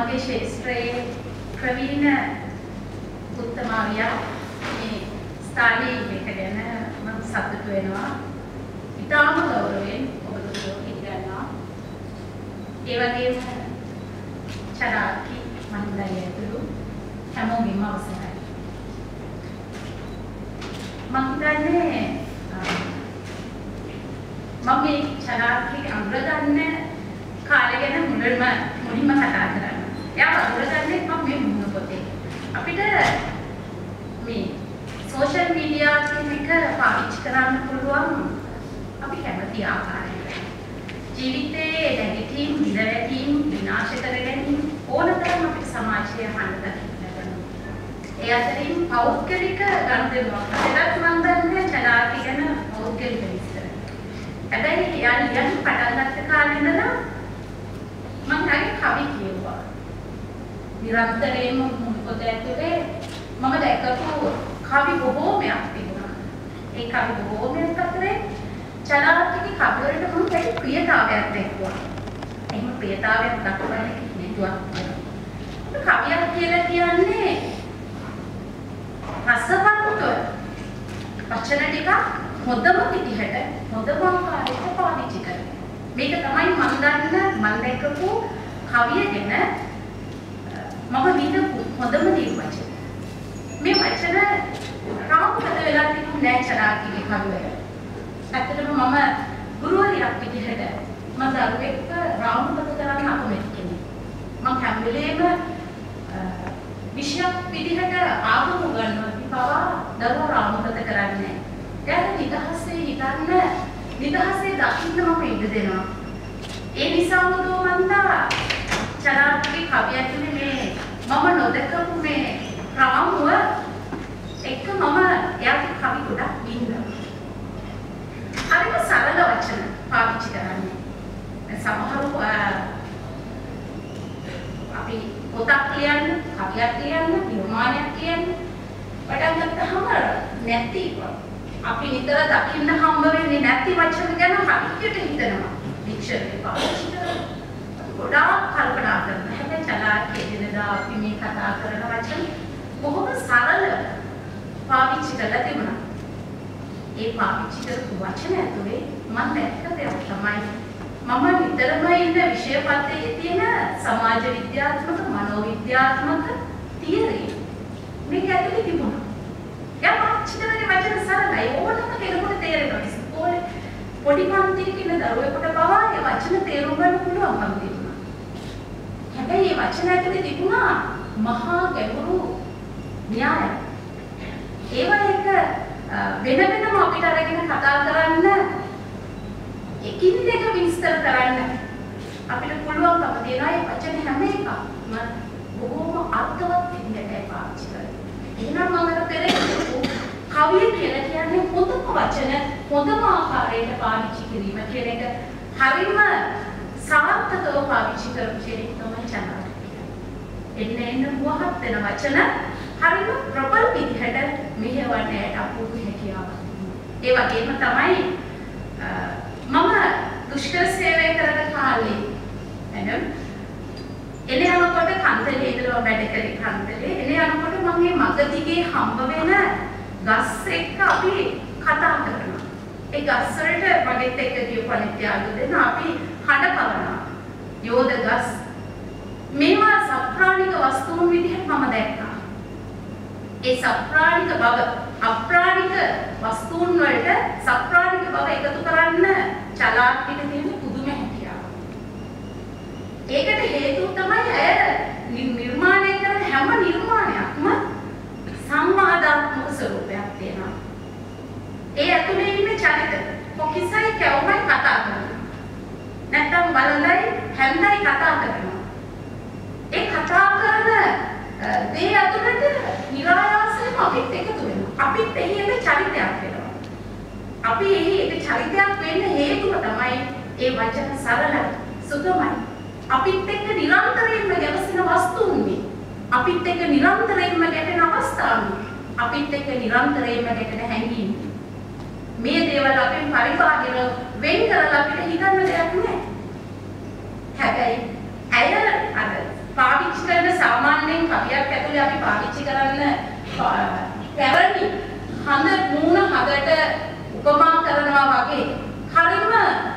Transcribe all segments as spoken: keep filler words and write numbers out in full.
මගේ ශාස්ත්‍රයේ ප්‍රවීණ උත්තමාවියා මේ ස්ථානයේ මේක ගැන මම සතුටු වෙනවා. ඉතාම ගෞරවයෙන් ඔබතුමෝ ඉගෙනනවා. ඒ වගේම චරාකි මහින්දයි ඇතුළු හැමෝගෙම අවසරයි. මම හිතන්නේ මම මේ චරාකි අග්‍රගන්න කාලය ගැන මුලින්ම මුලින්ම කතා කරන්න. එයා අග්‍රගන්නේ මම මේ මුණ පොතේ. අපිට මේ සෝෂල් මීඩියා කියන එක පාවිච්චි කරන්න පුළුවන් අපි කැමති ආකාරයට. ජීවිතයේ නැගිටීම්, විඳවැටීම්, විනාශ කර ගැනීම ඕනතරම් අපේ සමාජයේ හඳ දකින්න ලැබෙනවා. ඒ අතරින් පෞද්ගලික ගනුදෙනුවක්. ඒකත් මම දන්නේ චලාකි ගැන පෞද්ගලික විස්තර. හැබැයි එයා ලියන්න පටන් ගත්ත කාලේ ඉඳලා මම හරි කවි කියුවා. නිරන්තරයෙන්ම මුළු පොත ඇතුලේ මම දැක්කපු කවි බොහෝමයක් තිබුණා. ඒ කවි බොහෝමයක් අතරේ චලාකිගේ කවි වලට මම දැන් ප්‍රියතාවයක් දැක්වුවා. එහෙම ප්‍රියතාවයක් දක්වන්න කිව්වා. කවියක් කියලා කියන්නේ රසවත්ව වචන ටික හොඳම විදිහට හොඳම ආකාරයට පාවිච්චි කරනවා. මේක තමයි මම දන්න මම දැක්කපු කවිය ගැන මම විඳපු හොඳම නිර්වචනය. මේ වචන රාමුකද වෙලා තිබුණ නෑ චරාකිගේ කවිවල. ඇත්තටම මම ගුරුවරියක් විදිහට මම දරුවෙක්ව රාමුකද කරන්න අකමැති කෙනෙක්. මම හැම වෙලේම විෂයක් විදිහට ආගම උගන්වද්දී පවා දරුවා රාමුකද කරන්නේ නෑ. එයාට නිදහසේ හිතන්න නිදහසේ දකින්න මම ඉඩ දෙනවා. ඒ නිසාම දෝමන්දා චරාකිගේ කවිය ඇතුලේ මේ මම නොදකපු මේ රාමුව එක්ක මම එයාගේ කවි ගොඩක් විඳිනවා. හරිම සරල වචන පාවිච්චි කරන්නේ. සමහරව අපි පොතක් ලියන්න, කවියක් ලියන්න, නිර්මාණයක් ලියන්න පටන් ගත්තාම නැති අපි නිතර දකින්න හම්බ වෙන්නේ නැති වචන ගැන හරියට හිතනවා. ඩික්ෂනරි පාවිච්චි කරනවා. ගොඩාක් කල්පනා කරනවා. හැබැයි චලාකි එදිනදා අපි මේ කතා කරන වචන බොහොම සරල පාවිච්චි කරලා තිබුණා. ඒ පාවිච්චි කරපු වචන ඇතුලේ මම දැක්ක දෙයක් තමයි මම නිතරම ඉන්න විෂය පත්‍රයේ තියෙන සමාජ විද්‍යාත්මක, මනෝවිද්‍යාත්මක තියරි මේක ඇතුලේ තිබුණා. යා පාවිච්චි කරන වචන සරලයි. ඕනම කෙනෙකුට තේරෙනවා. ඉස්කෝලේ පොඩි පන්තියක ඉන්න දරුවෙකුට පවා ඒ වචන තේරුම් ගන්න පුළුවන්කම තිබුණා. හැබැයි මේ වචන ඇතුලේ තිබුණා මහා ගැඹුරු න්‍යාය. ඒවා එක වෙන වෙනම අපිට අරගෙන කතා කරන්න එකින් එක විස්තර කරන්න අපිට පුළුවන්කම තියෙනවා. මේ වචන හැම එකක්ම බොහොම අර්ථවත් විදිහට පාවිච්චි කරලා. එහෙනම් මම අර පෙර කියපු කවිය කියලා කියන්නේ හොඳම වචන හොඳම ආකාරයට පාවිච්චි කිරීම කියන එක හරිම සාර්ථකව පාවිච්චි කරපු කෙනෙක් තමයි චලාකි. එන්න එන්න මුවහත් වෙන වචන හරිම ප්‍රබල විදිහට මෙහෙවන්නට අපූර්ව හැකියාවක්. ඒ වගේම තමයි මම දුෂ්කර සේවය කරන කාලේ එනම් එනේ යනකොට කන්දලේ ඉඳලා වැඩ කරේ කන්දලේ එනේ යනකොට මම මේ මග දිගේ හම්බ වෙන ගස් එක්ක අපි කතා කරනවා. ඒ ගස් වලට මගෙත් එක්ක කියපු අනිත්‍යය දෙන අපි හඬ පවනවා. යෝධ ගස් මේවා සප්‍රාණික වස්තුන් විදිහට මම දැක්කා. ඒ සප්‍රාණික බව අප්‍රාණික වස්තුන් වලට සප්‍රාණික බව එකතු කරන්න චලාකිට තියෙන පුදුම හැකියාව. ඒකට හේතුව තමයි ඇය නිර්මාණය කරන හැම නිර්මාණයක්ම සංවාදාත්මක ස්වරූපයක් තියෙනවා. ඒ ඇතුලේ ඉන්න චරිත කොකිසයි කැවුමයි කතා කරනවා. නැත්තම් බලලයි හැන්දයි කතා කරනවා. ඒ කතා කරන දේ ඇතුළට නිරායාසයෙන්ම අපිත් එකතු වෙනවා. අපිත් එහි එක චරිතයක් වෙනවා. අපි එහි එක චරිතයක් වෙන්න හේතුව තමයි ඒ වචන සරලයි, සුගමයි. අපිත් එක්ක නිරන්තරයෙන්ම ගැවසෙන වස්තුන් මේ. අපිත් එක්ක නිරන්තරයෙන්ම ගැටෙන අවස්ථාන්. අපිත් එක්ක නිරන්තරයෙන්ම ගැටෙන හැඟීම්. මේ දේවල් අපෙන් පරිබාහිර වෙන් කරලා අපිට හිතන්න දෙයක් නැහැ. හැබැයි ඇය අර පාවිච්චි සාමාන්‍යයෙන් කවියක් ඇතුලේ අපි පාවිච්චි කරන්න පැරණි හඳ මූණ හදට උපමා කරනවා වගේ හරිම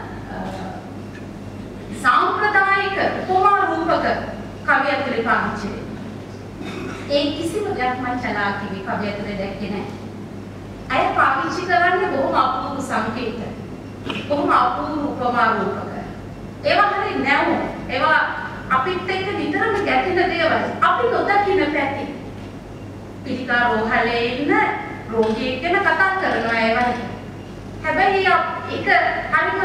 සාම්ප්‍රදායික උපමා රූපක කවිය ඇතුලේ පාවිච්චි වෙනවා. ඒ කිසිම දෙයක් මම චලාකිවි කවිය ඇතුලේ දැක්කේ නැහැ. අය පාවිච්චි කරන්නේ බොහොම අපූර්ව සංකේත. බොහොම අපූර්ව උපමා රූපක. ඒවා හරිය නැවුම්. ඒවා අපිත් එක්ක විතරම ගැටෙන දේවල්. අපි නොදකින්න පැති. පිළිකා රෝහලේ ඉන්න රෝගියෙක් ගැන කතා කරනවා ඒවා. හැබැයි ඒක හරිම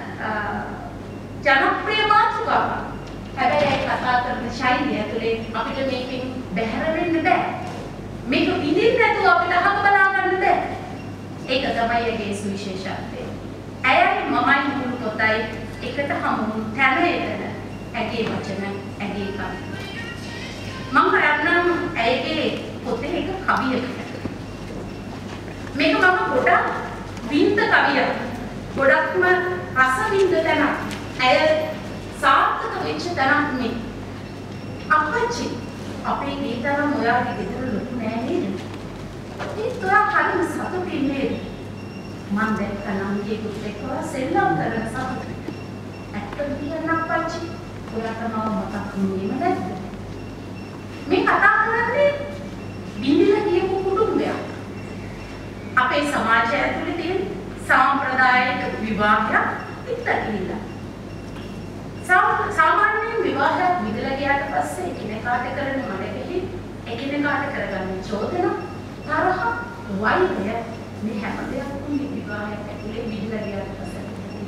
ජනප්‍රිය මාතෘකාවක්. හැබැයි ඒ කතා කරන ශෛලිය ඇතුලේ අපිට මේකෙන් බැහැර වෙන්න බෑ. මේක විඳින්න නැතුව අපිට අහක බලා ගන්න බෑ. ඒක තමයි ඒකේ සුවිශේෂත්වය. ඇයයි මමයි මුළු පොතයි එකට හමු තැන එතන ඇගේ වචන ඇගේ කවි. මම කරන්නම් ඇයගේ පොතේ එක කවියකට. මේක මම ගොඩක් වින්ද කවියක්. ගොඩක්ම රස වින්ද තැනක්. ඇය සාර්ථක වෙච්ච තැනක් මේ. අපච්චි අපේ ගීතරම් ඔයාගේ ගෙදර ලොකු නෑ නේද? ඒත් ඔයා හරිම සතුටින් නේද? මම දැක්ක නම් ගියෙකුත් එක්ක සෙල්ලම් කරන සතුට. ඇත්තටම කියන්න අපච්චි ඔයා තමයි මතක් වුණේම නැද්ද? මේ කතා කරන්නේ බින්දිලා කියපු කුටුම්බයක්. අපේ සමාජය ඇතුලේ තියෙන සාම්ප්‍රදායික විවාහයක් පිටතිලා. සාමාන්‍යයෙන් විවාහයක් විදලා ගියාට පස්සේ එකිනෙකාට කරන මඩකෙහි එකිනෙකාට කරගන්න චෝදන තරහ වෛරය මේ හැම දෙයක්ම විවාහයක් ඇතුලේ විදලා ගියාට පස්සේ.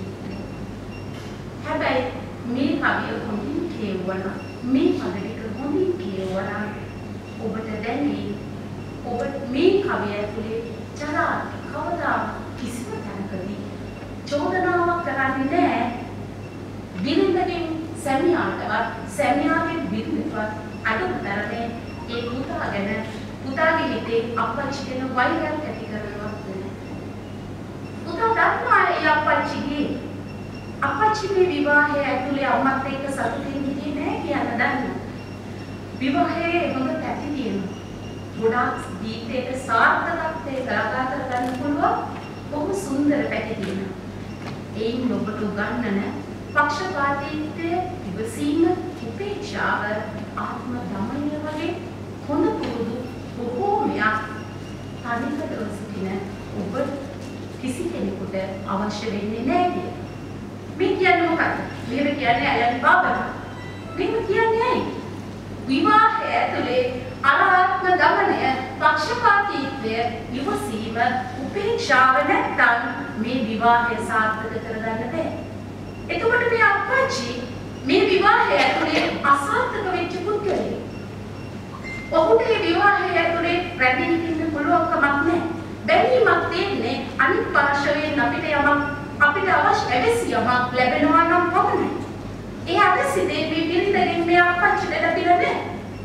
හැබැයි මේ කවිය හොඳින් කියවන මේ පදයක හොඳින් කියවන ඔබට දැනේ ඔබ මේ කවිය ඇතුලේ චරා කවදා කිසිම තැනකදී චෝදනාවක් කරන්නේ නැහැ. බිරිඳගෙන් සැමියාටවත් සැමියාගෙන් බිරිඳටවත් අඩුතරමේ ඒ පුතා ගැන පුතාගේ හිතේ අපච්චි ගැන වෛරයක් ඇති කරනවා නෑ. පුතා දන්නවා ඒ අපච්චිගේ අපච්චි මේ විවාහය ඇතුලේ අම්මත් එක්ක සතුටින් හිටියේ නෑ කියන දන්නවා. විවාහයේ හොඳ පැති තියෙනවා. ගොඩාක් ජීවිතේට සාර්ථකත්වයේ ගාථා කරගන්න පුළුවන් බොහොම සුන්දර පැති තියෙනවා. ඒයින් ඔබට උගන්වන පක්ෂපාතීත්වය, ඉවසීම, උපේක්ෂාව, ආත්ම දමනය වගේ හොඳ පුරුදු බොහෝමයක් තනිකරව සිටින ඔබ කිසි කෙනෙකුට අවශ්‍ය වෙන්නේ නැහැ. මේ කියන්නේ මොකක්ද? මෙහෙම කියන්නේ අයන් බබා. මෙහෙම කියන්නේ ඇයි? විවාහය ඇතුලේ අනාත්ම දමනය, පක්ෂපාතීත්වය, ඉවසීම, උපේක්ෂාව නැත්නම් මේ විවාහය සාර්ථක කරගන්න බෑ. එතකොට මේ අපච්චි මේ විවාහය ඇතුලේ අසාර්ථක වෙච්ච පුද්ගලයෙක්. ඔහුට මේ විවාහය ඇතුලේ රැඳී ඉන්න පුළුවන් කමක් නැහැ. බැඳීමක් තියෙන්නේ අනිත් පාර්ශවයෙන් අපිට යමක් අපිට අවශ්‍ය අවශ්‍ය යමක් ලැබෙනවා නම් පමණයි. ඒ අවශ්‍ය දේ මේ බිරිඳගෙන් මේ අපච්චිට ලැබිලා නැහැ.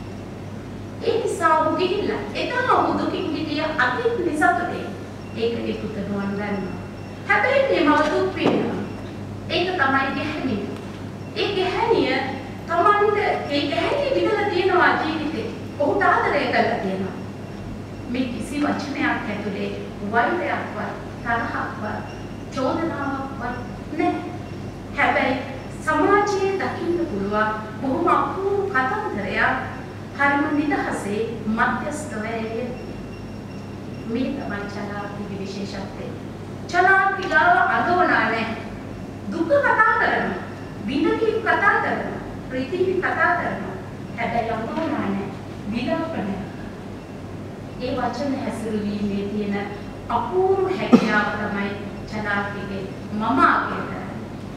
ඒ නිසා ඔහු ගිහිල්ලා එතන ඔහු දුකින් හිටිය අතින් නිසතුනේ. ඒකේ පුතණුවන් ගන්නවා. හැබැයි මේ මව දුක් වෙනවා. ඒක තමයි ගැහැණිය. ඒ ගැහැණිය තමන්ට ඒ ගැහැණිය විඳලා තියෙනවා ජීවිතේ. ඔහුට ආදරය කරලා තියෙනවා. මේ කිසි වචනයක් ඇතුලේ වෛරයක්වත් තරහක්වත් චෝදනාවක්වත් නැහැ. හැබැයි සමාජයේ දකින්න පුළුවන් බොහොම අපූර්ව කතන්දරයක් හරිම නිදහසේ මධ්‍යස්ථවයේ මේ තමයි චලාපිගේ විශේෂත්වය. චලාපිගාව අඳවනා නැහැ. දුක කතා කරනවා, විඳින් කතා කරනවා, ප්‍රීතියෙන් කතා කරනවා. හැබැයි අඳවනා නැහැ, විලාප නැහැ. ඒ වචන හැසිරවීමේ තියෙන අපූර්ව හැකියාව තමයි චලාපිගේ මම ආගේ කරන්නේ.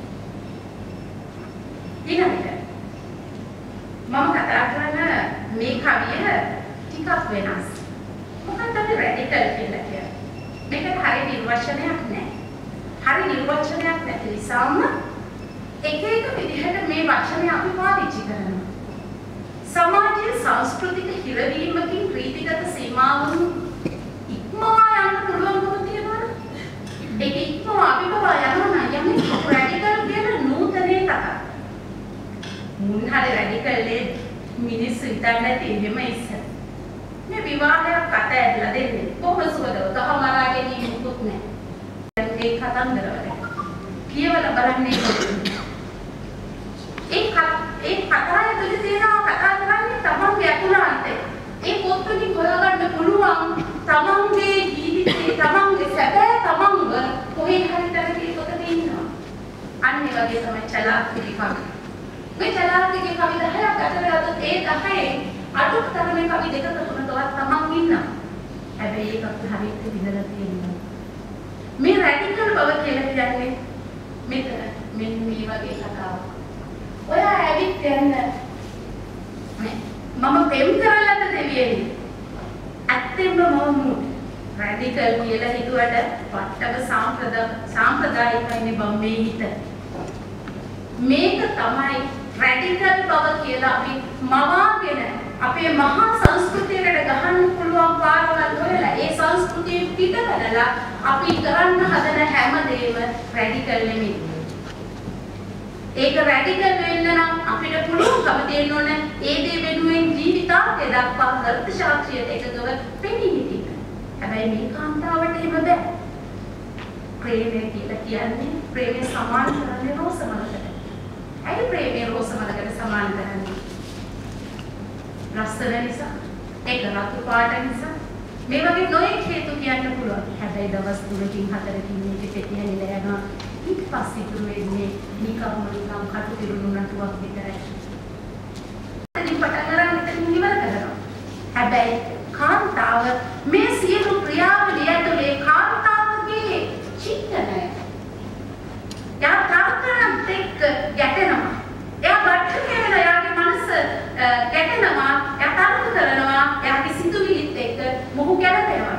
ඊළඟට මම කතා කරන මේ කවිය ටිකක් වෙනස්. මොකක්ද අපි රැඩිකල් කියලා කියන්නේ? මේකට හරිය නිර්වචනයක් නැහැ. හරිය නිර්වචනයක් නැති නිසාම එක එක විදිහට මේ වචනේ අපි පාවිච්චි කරනවා. සමාජයේ සංස්කෘතික හිරවීමකින් රීතිගත සීමාවන් ඉක්මවා යන්න පුළුවන්කම තියෙනවා. ඒක ඉක්මවා අපිපවා යනවා නම් යන්නේ රැඩිකල් කියන නූතනේ කතාව. මුන් හරිය රැඩිකල් මිනිස්සු හිතන්නේ නැති එහෙම ඉස්සර. මේ විවාහයක් කත ඇදලා දෙන්නේ. කොහොම සුවදව තහ මරාගෙන ඉන්නුත් නැහැ. ඒ කතන්දර වල. කියවලා බලන්නේ ඒ ඒ කතාවේ තුල තියෙනවා කතා කරන්නේ තමන්ගේ අතුලාන්තේ. ඒ පොත්වලින් හොයාගන්න පුළුවන් තමන්ගේ ජීවිතේ තමන්ගේ සැබෑ තමන්ව කොහේ හරි තැනක පොතේ ඉන්නවා. අන්න ඒ වගේ තමයි චලාක්කගේ කවි. මේ චලාක්කගේ කවි දහයක් අතර අතත් ඒ දහයෙන් අඩුක් තරමේ කවි දෙකක තුනකවත් තමන් ඉන්නවා. හැබැයි ඒකත් හරියට විඳලා තියෙනවා. මේ රැඩිකල් බව කියලා කියන්නේ මෙතන මෙන්න මේ වගේ කතාවක්. ඔයා ඇවිත් යන්න මම පෙම් කරලාද දෙවියනි. ඇත්තෙන්ම මම රැඩිකල් කියලා හිතුවට වට්ටක සාම්ප්‍රදාය සාම්ප්‍රදායිකයිනේ බම් මේ හිත. මේක තමයි රැඩිකල් බව කියලා අපි මවාගෙන අපේ මහා සංස්කෘතියකට ගහන්න පුළුවන් පාරවල් හොයලා ඒ සංස්කෘතිය පිටකරලා අපි කරන්න හදන හැම දෙයක්ම රැඩිකල් නෙමෙයි. ඒක රැඩිකල් වෙන්න නම් අපිට පුළුවන්කම තියෙන්න ඕනේ ඒ දේ වෙනුවෙන් ජීවිතාන්තය දක්වා හෘද සාක්ෂියට එකගව පෙනී සිටින්න. හැබැයි මේ කාන්තාවට එහෙම බෑ. ප්‍රේමය කියලා කියන්නේ ප්‍රේමය සමාන කරන්නේ රෝස මලකට. ඇයි ප්‍රේමය රෝස මලකට සමාන කරන්නේ? ලස්සන නිසා, ඒක රතු පාට නිසා මේ වගේ නොයෙක් හේතු කියන්න පුළුවන්. හැබැයි දවස් තුනකින් හතරකින් මේක පෙති හැලිලා යනවා. ඊට පස්සේ ඉතුරු වෙන්නේ නිකම්ම නිකම් කටු පිරුණු නටුවක් විතරයි. ඉතින් පටන් ගන්න ඉතින් ඉවර කරනවා. හැබැයි කාන්තාව මේ සියලු ක්‍රියාවලිය ඇතුලේ කාන්තාවගේ චිත්තනය. යා තාත්තනත් එක්ක ගැටෙනවා. එයා බට්ට කියන එයාගේ මනස ගැටෙනවා. එයා තරක කරනවා. එයාගේ සිතුවිලිත් එක්ක මොහු ගැටෙනවා.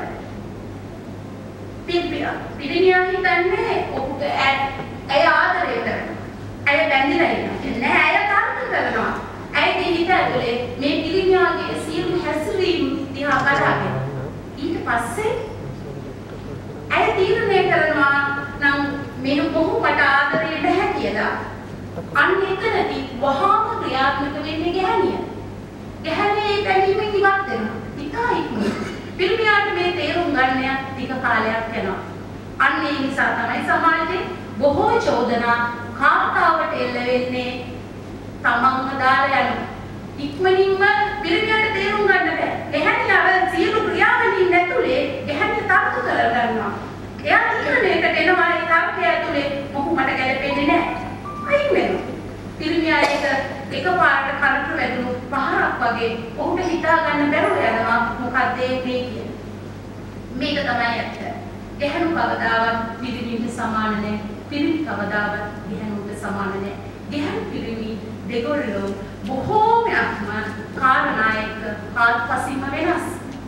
පිළිපියා පිළිනියා හිතන්නේ ඔහුට ඇය ආදරය කරනවා. ඇය බැඳිලා ඉන්නවා. නෑ ඇය තරක කරනවා. ඇයගේ හිත ඇතුලේ මේ පිළිනියාගේ සියලු හැසිරීම් දිහා බලාගෙන ඊට පස්සේ ඇය තීරණය කරනවා නම් මේ මොහු මට ආදරය නැහැ කියලා. අන්න එතනදී වහාම ක්‍රියාත්මක වෙන්නේ ගැහණිය. ගැහණිය ඒ බැඳීමෙන් ඉවත් වෙනවා. ඉතා ඉක්මනට පිළිමියාට මේ තේරුම් ගන්න ටික කාලයක් යනවා. අන්න ඒ නිසා තමයි සමාජයේ බොහෝ චෝදනා කාන්තාවට එල්ල වෙන්නේ තමන්ව දාලා යනවා. ඉක්මනින්ම පිළිමියාට තේරුම් ගන්න බෑ. ගැහණියව සියලු ක්‍රියාවලින් ඇතුලේ ගැහණිය තර්ක කර ගන්නවා. එයා තීරණයකට එනවා ඒ තර්කය ඇතුලේ මොහු මට ගැලපෙන්නේ නැහැ. අයින් වෙනවා. පිළිමියා ඒක එකපාරට කරට වැදුණු පහරක් වගේ ඔහුට හිතා ගන්න බැරුව යනවා මොකක්ද මේ කියන්නේ. මේක තමයි ඇත්ත. ගැහණු කවදාවත් පිළිමින්ට සමාන නැහැ. පිළිමි කවදාවත් ගැහණුට සමාන නැහැ. ගැහණු පිළිමි දෙගොල්ලෝ බොහෝමයක්ම කාරණා එක්ක ආත්පසින්ම වෙනස්.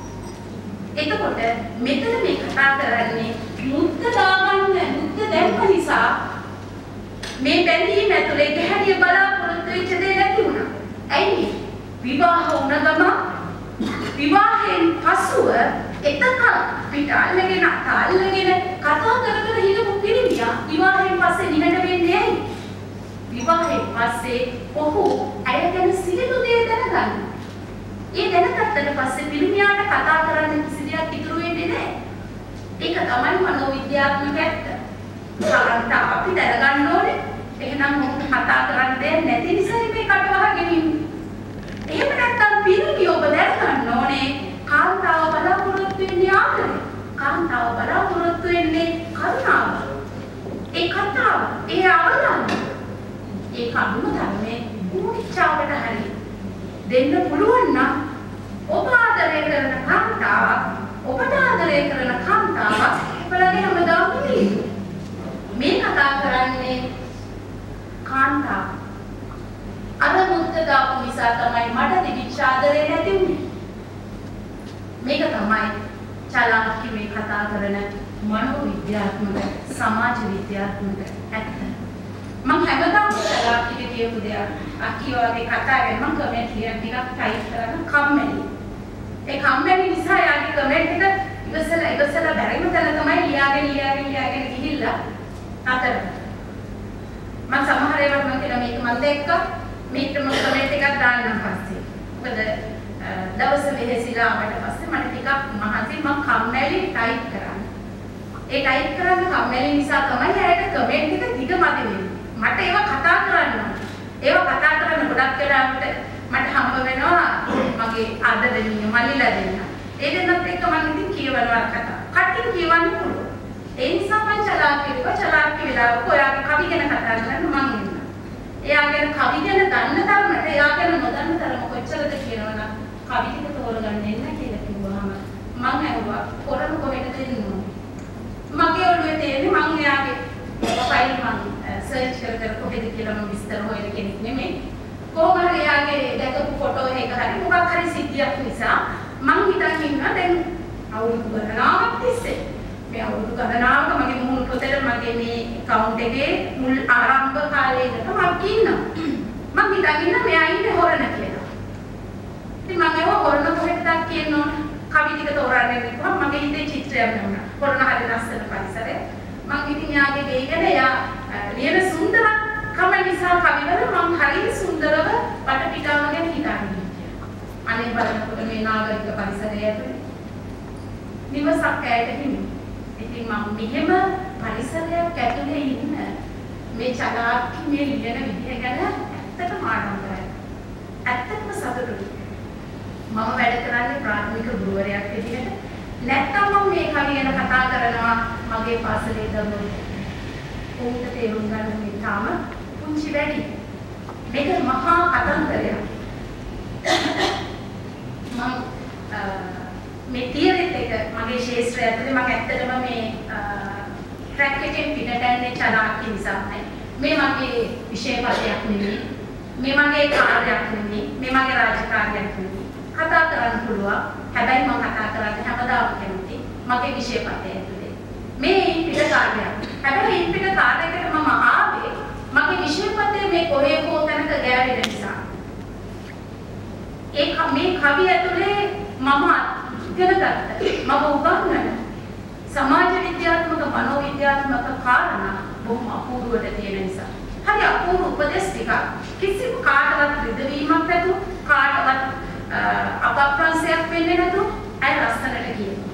එතකොට මෙතන මේ කතා කරන්නේ මුද්ද දාගන්න මුද්ද දැම්ම නිසා මේ බැඳීම ඇතුලේ ගැහණිය බලාපොරොත්තු වෙච්ච දේ නැති වුණා. ඇයි? විවාහ වුණ ගම විවාහයෙන් පසුව එතක පිට අල්ලගෙන අතල්ලගෙන කතා කර කර හිටපු පිළිමියා විවාහයෙන් පස්සේ නිහඬ වෙන්නේ ඇයි? විවාහයෙන් පස්සේ ඔහු ඇය ගැන සියලු දේ දැනගන්නවා. ඒ දැනගත්තට පස්සේ පිළිමියාට කතා කරන්න කිසි දෙයක් ඉතුරු වෙන්නේ නැහැ. ඒක තමයි මනෝවිද්‍යාත්මක ඇත්ත. සාරන්ත අපි දැනගන්න ඕනේ. එහෙනම් මොකද කතා කරන්න දෙයක් නැති නිසා මේ කට වහගෙන ඉන්නේ. එහෙම නැත්නම් පිළිමිය ඔබ දැනගන්න ඕනේ කාන්තාව බලාපොරොත්තු වෙන්නේ ආදරය. කාන්තාව බලාපොරොත්තු වෙන්නේ කරුණාව. ඒ කතාව, ඒ අවධානය. ඒ කරුණ ධර්මයේ මුනිච්චාවට හරි දෙන්න පුළුවන් නම් ඔබ ආදරය කරන කාන්තාවක්, ඔබට ආදරය කරන කාන්තාවක් ඔබලගේ හැමදාම ඉන්නේ. මේ කතා කරන්නේ කාන්තාව. අර මුද්ද දාපු නිසා තමයි මට තිබිච්ච ආදරේ නැති වුනේ. මේක තමයි චලාක්‍ය මේ කතා කරන මනෝවිද්‍යාත්මක සමාජ විද්‍යාත්මක ඇත්ත. මම හැමදාම චලාක්‍යට කියපු දෙයක් අක්කිය වගේ කතාවෙන් මම කමෙන්ට් ලියන ටිකක් ටයිප් කරන කම්මැලි. ඒ කම්මැලි නිසා යාගේ කමෙන්ට් එක ඉවසලා ඉවසලා බැරිම තැන තමයි ලියාගෙන ලියාගෙන ලියාගෙන ගිහිල්ලා අතර. මම සමහර ඒවාට මම කියන මේක මම දැක්ක මේකට මම කමෙන්ට් එකක් දාන්නම් පස්සේ. දවස් වෙහෙසිලා ආවට පස්සේ මට ටිකක් මහන්සි මම කම්මැලි ටයිප් කරන්න. ඒ ටයිප් කරන්න කම්මැලි නිසා තමයි ඇයට කමෙන්ට් එක දිග මදි වෙන්නේ. මට ඒව කතා කරන්න ඕන. ඒව කතා කරන්න ගොඩක් වෙලාවට මට හම්බ වෙනවා මගේ ආදරණීය මල්ලිලා දෙන්න. ඒ දෙන්නත් එක්ක මම ඉතින් කියවනවා කතා. කටින් කියවන්න පුළුවන්. ඒ නිසා මම චලාකීව චලාකී වෙලාවක ඔයාගේ කවි ගැන කතා කරන්න මම ඉන්නවා. එයා ගැන කවි ගැන දන්න තරමට එයා ගැන නොදන්න තරම කොච්චරද කියනවනම් කවි ටික තෝරගන්න එන්න කියලා කිව්වහම මම ඇහුවා කොරන කොහෙද දෙන්නේ? මගේ ඔළුවේ තියෙන්නේ මම එයාගේ ප්‍රොෆයිල් මම සර්ච් කර කර කොහෙද කියලා මම විස්තර හොයන කෙනෙක් නෙමෙයි. කොහොම හරි එයාගේ දැකපු ෆොටෝ එක හරි මොකක් හරි සිද්ධියක් නිසා මම හිතන් ඉන්නවා දැන් අවුරුදු ගණනාවක් තිස්සේ මේ අවුරුදු ගණනාවක මගේ මුහුණු පොතේ මගේ මේ account එකේ මුල් ආරම්භ කාලේ ඉඳන් මම ඉන්නවා. මම හිතන් ඉන්නවා මෙයා ඉන්නේ හොරණ කියලා. ඉතින් මම ඒව හොරණ කොහෙද කියන්න ඕන? කවි ටික තෝරන්නේ කිව්වම මගේ හිතේ චිත්‍රයක් නෙවුණා. හොරණ හරි ලස්සන පරිසරය. මම ඉතින් යාගේ ගෙයිගෙන යා ලියන සුන්දරකම නිසා කවිවල මම හරිය සුන්දරව වටපිටාව ගැන හිතන්නේ. අනේ බලනකොට මේ නාගරික පරිසරය ඇතුලේ නිවසක් ඇයට හිමි. ඉතින් මම මෙහෙම පරිසරයක් ඇතුලේ ඉන්න මේ චලාකි මේ ලියන විදිය ගැන ඇත්තටම ආඩම්බරයි. ඇත්තටම සතුටුයි. මම වැඩ කරන්නේ ප්‍රාථමික ගුරුවරයෙක් විදිහට. නැත්තම් මම මේ කවිය ගැන කතා කරනවා මගේ පාසලේ දරුවෝ. උන්ට තේරුම් ගන්න මේ තාම පුංචි වැඩි. මේක මහා කතන්දරයක්. මම මේ තියරිත් එක මගේ ශාස්ත්‍රය ඇතුලේ මම ඇත්තටම මේ ට්‍රැක් එකෙන් පිටට යන්නේ චලාකී නිසායි. මේ මගේ විෂයපතයක් නෙමෙයි. මේ මගේ කාර්යයක් නෙමෙයි. මේ මගේ රාජකාරියක් නෙමෙයි. කතා කරන්න පුළුවන්. හැබැයි මම කතා කරන්නේ හැමදාම කැමති මගේ විෂයපතය ඇතුලේ. මේ පිට කාර්යයක්. හැබැයි මේ පිට කාර්යයකට මම ආවේ මගේ විෂයපතේ මේ කොහේ හෝ තැනක ගෑවෙන නිසා. ඒ මේ කවිය ඇතුලේ මම ඉගෙන ගත්තා. මම උගන්වන සමාජ විද්‍යාත්මක මනෝ විද්‍යාත්මක කාරණා බොහොම අපූර්වට තියෙන නිසා. හරි අපූර්ව උපදේශ ටික කිසිම කාටවත් රිදවීමක් නැතුව කාටවත් අපප්‍රංශයක් වෙන්නේ නැතුව අය ලස්සනට කියනවා.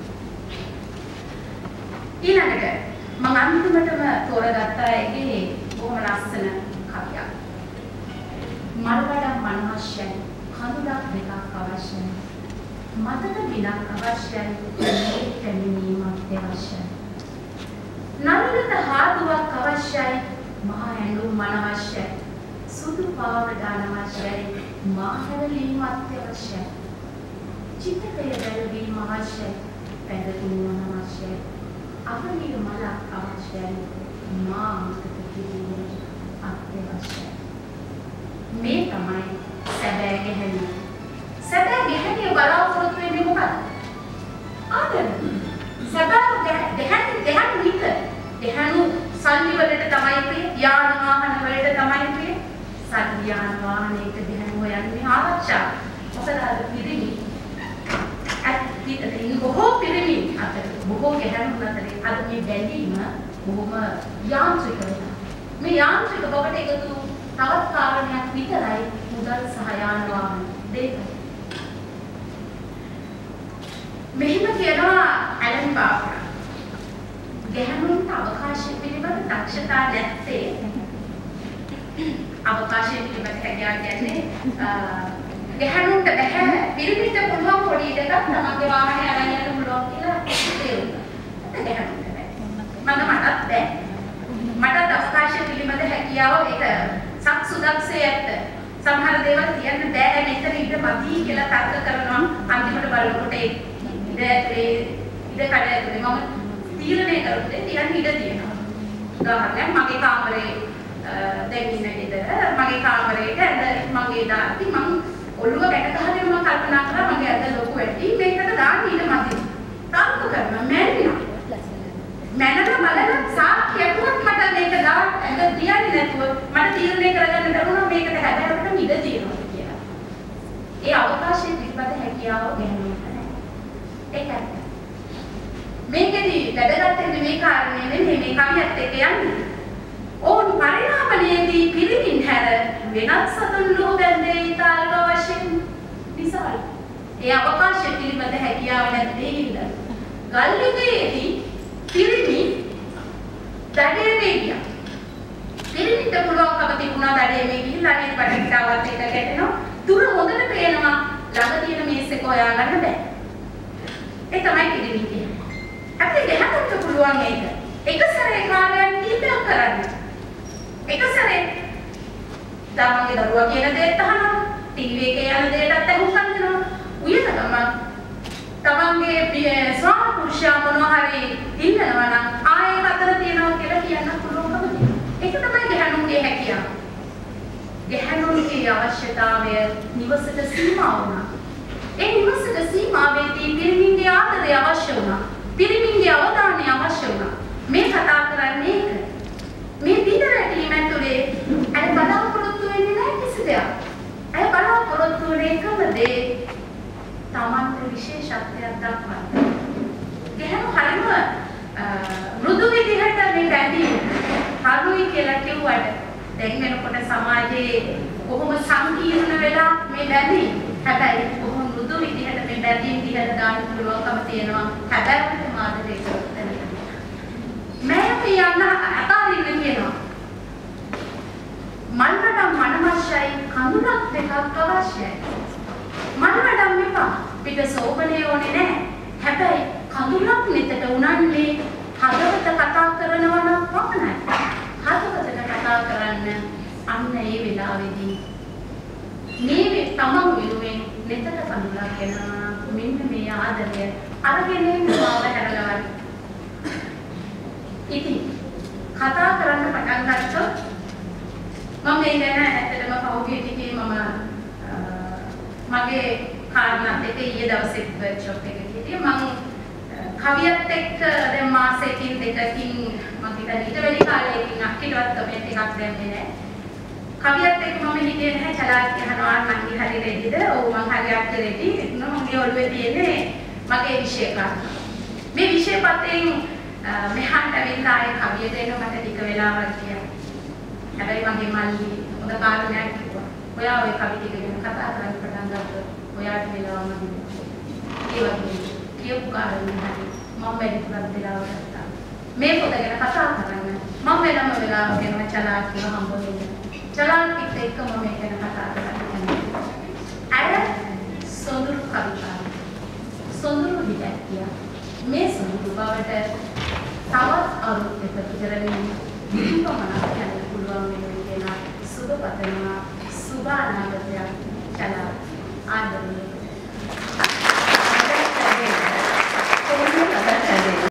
ඊළඟට මම අන්තිමටම තෝරගත්තා ඒකේ බොහොම ලස්සන කවියක්. මල්වඩම් මනවශ්‍යයි කඳුලක් දෙකක් අවශ්‍යයි. මතක බිලක් අවශ්‍යයි මේ කැමිනීමක් අවශ්‍යයි. නළුලට හාදුවක් අවශ්‍යයි මහා ඇඳුම් මනවශ්‍යයි. සුදු පාවඩ අවශ්‍යයි මා හැරලීමක් අවශ්‍යයි. චිත්තකය බැලවීම අවශ්‍යයි පැදතුම් අවශ්‍යයි. අපරිය මලක් අවශ්‍යයි මා මතක කිරීම අත්‍යවශ්‍යයි. මේ තමයි සැබෑ ගැහැණිය. සැබෑ ගැහැණිය බලාපොරොත්තු වෙන්නේ මොකක්ද? ආදර. සැබෑ ගැහැණිය ගැහැණු විත ගැහැණු සල්ලි වලට තමයි ප්‍රිය, යාන වාහන වලට තමයි ප්‍රිය. සල්ලි යාන වාහනයක ගැහැණු හොයන්නේ ආරක්ෂා. මොකද අද පිරිමි ඇත්තින් බොහෝ පිරිමි අතර බොහෝ ගැහැණු අතරේ අද මේ බැඳීම බොහොම යාන්ත්‍රික වෙනවා. මේ යාන්ත්‍රික බවට එකතු තවත් කාරණයක් විතරයි මුදල් සහ යාන වාහන දෙක. මෙහිම කියනවා ඇලන් බාෆර්. ගැහැණුන්ට අවකාශය පිළිබඳ දක්ෂතා නැත්තේ අවකාශය පිළිබඳ හැකියාව කියන්නේ ගැහැණුන්ට බෑ පිළිමිට පුළුවන් පොඩි ඉඩකක් තමන්ගේ වාහනේ අරන් යන්න පුළුවන් කියලා තේරුණා. ඒක ගැහැණුන්ට බෑ. මම මටත් බෑ. මටත් අවකාශය පිළිබඳ හැකියාව ඒක සක්සුදක්සේ ඇත්ත. සමහර දේවල් කියන්න බෑ මෙතන ඉඳ මදි කියලා තර්ක කරනවා. අන්තිමට බලනකොට ඒ ඉඳ ඇතුලේ ඉඳ කඩ ඇතුලේ මම තීරණය කරුවේ තියන්න ඉඩ තියෙනවා. උදාහරණයක් මගේ කාමරේ දැන් ඉන්න ගෙදර මගේ කාමරේට ඇඳ මගේ දාති මම ඔළුව ගැට ගහගෙන මම කල්පනා කරා මගේ ඇඳ ලොකු වැඩි මේකට දාන්න ඉඩ මදි. තර්ක කරනවා මැරිනා. මැනන බලන සාක්ෂියකුත් මට මේක දාන්න ඇඳ තියන්නේ නැතුව මට තීරණය කරගන්න බැරුණා මේකට හැබැයිවටම ඉඩ තියෙනවා කියලා. ඒ අවකාශයේ පිළිබඳ හැකියාව ගැනීමට නැහැ. ඒක ඇත්ත. මේකෙදි වැඩගත් වෙන්නේ මේ කාරණේ නෙමෙයි මේ කවියත් එක්ක යන්නේ. ඕන් පරිණාමයේදී පිරිමින් හැර වෙනත් සතුන් ලෝක බැඳේ ඉතාලක වශයෙන් විසාල. ඒ අවකාශය පිළිබඳ හැකියාව නැත්තේ හින්දා. ගල් යුගයේදී පිරිමි දඩයමේ ගියා. පිරිමිට පුළුවන්කම තිබුණා දඩයමේ ගිහිල්ලා අනේ පටකිටාවත් එක ගැටෙනවා. දුර හොඳට පේනවා ළඟ තියෙන මේස් එක හොයාගන්න බෑ. ඒ තමයි පිරිමි කියන්නේ. අපිට ගහකට පුළුවන් ඒක. එක සැරේ කාර්යයන් කීපයක් කරන්න. එක සැරේ තමන්ගේ දරුවා කියන දේත් අහනවා. ටීවී එකේ යන දේටත් අහුම්කම් දෙනවා. උයන ගමන් තමන්ගේ ස්වාමි පුරුෂයා මොනවා හරි ඉන්නවා නම් ආයේ අතර තියනවා කියලා කියන්න පුළුවන්කම තියෙනවා. ඒක තමයි ගැහණුන්ගේ හැකියාව. ගැහණුන්ගේ අවශ්‍යතාවය නිවසට සීමා වුණා. ඒ නිවසට සීමා වෙදී පිරිමින්ගේ ආදරය අවශ්‍ය වුණා. පිරිමින්ගේ අවධානය අවශ්‍ය වුණා. මේ කතා කරන්නේ ඒක. මේ පිට රැටීම ඇතුලේ අය බලාපොරොත්තු වෙන්නේ නැහැ කිසි දෙයක්. අය බලාපොරොත්තු වෙන එකම දේ තමන්ට විශේෂත්වයක් දක්වන්න. ගැහණු හරිම මෘදු විදිහට මේ බැඳීම හරුයි කියලා කිව්වට දැන් වෙනකොට සමාජයේ කොහොම සංකීර්ණ වෙලා මේ බැඳීම. හැබැයි කොහොම මෘදු විදිහට මේ බැඳීම් දිහට දාන්න පුළුවන්කම තියෙනවා. හැබැයි මාදරේ කරන්නේ. මම යන්න අතාරින්න කියනවා. මන්නටම මනමශයි කඳුලක් දෙකක් අවශ්‍යයි. මන්නටම මෙපා පිට සෝබනේ ඕනේ නැහැ. හැබැයි කඳුලක් නෙතට උනන්නේ හදවත කතා කරනවා නම් පමණයි. හදවතට කතා කරන්න අන්න ඒ වෙලාවේදී මේ තමන් විරුවෙන් නෙතට කඳුලක් එනවා. මෙන්න මේ ආදරය අරගෙන මාව හැරලවන්න. ඉතින් කතා කරන්න පටන් ගත්තොත් මම මේ ගැන ඇත්තටම පහුගිය ටිකේ මම මගේ කාරණාත් එක්ක ඊයේ දවසේ වර්ක්ෂොප් එකක හිටියේ මම කවියත් එක්ක දැන් මාසෙකින් දෙකකින් මම හිතන්නේ ඊට වැඩි කාලයකින් අක්කිටවත් කමෙන්ට් එකක් දැම්මේ නැහැ. කවියත් එක්ක මම හිතේ නැහැ චලාත් කියනවා මං හරි රෙදිද? ඔව් මං හරියට රෙදි. මගේ ඔළුවේ තියෙන්නේ මගේ විෂය කාරණා. මේ විෂය පතෙන් මෙහාට ඇවිල්ලා ආයේ කවිය දෙන්න මට ටික වෙලාවක් ගියා. හැබැයි මගේ මල්ලි හොඳ කාරණයක් කිව්වා. ඔයා ওই කවි ටික ගැන කතා කරන්න පටන් ගත්තොත් ඔයාට වෙලාවම දෙන්න. ඒ වගේ කියපු කාරණේ හරි මම වැඩිපුරක් වෙලාව ගත්තා. මේ පොත ගැන කතා කරන්න මම වෙනම වෙලාව ගැන චලාත් කියව හම්බ වෙන්නේ. චලාත් එක්ක මම මේක ගැන කතා කරන්නේ. අය සොඳුරු කවිතා. සොඳුරු විද්‍යාව. මේ සොඳුරු බවට තවත් අරුත් එකතු කරමින් දීපමනක් යන්න පුළුවන් වෙන කියන සුබ පතනවා සුබ අනාගතයක් චලාත් ආදරණීය